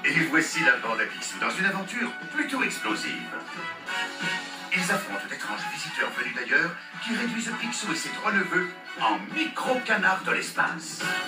Et voici la bande à Picsou dans une aventure plutôt explosive. Ils affrontent d'étranges visiteurs venus d'ailleurs qui réduisent Picsou et ses trois neveux en micro-canards de l'espace.